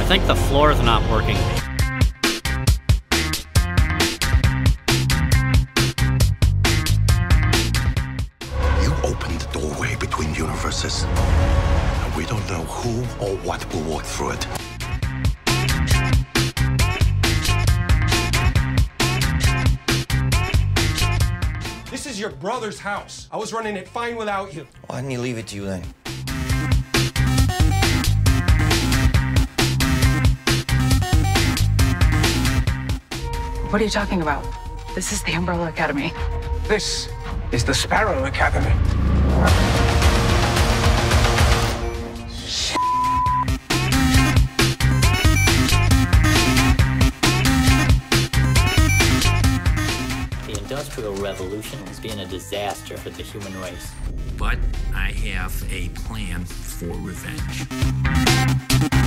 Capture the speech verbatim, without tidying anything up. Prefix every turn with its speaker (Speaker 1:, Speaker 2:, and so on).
Speaker 1: think the floor's not working.
Speaker 2: You opened the doorway between universes. And we don't know who or what will walk through it.
Speaker 3: This is your brother's house. I was running it fine without you.
Speaker 4: Why didn't you leave it to you then?
Speaker 5: What are you talking about? This is the Umbrella Academy.
Speaker 6: This is the Sparrow Academy.
Speaker 7: The Industrial Revolution has been a disaster for the human race.
Speaker 8: But I have a plan for revenge.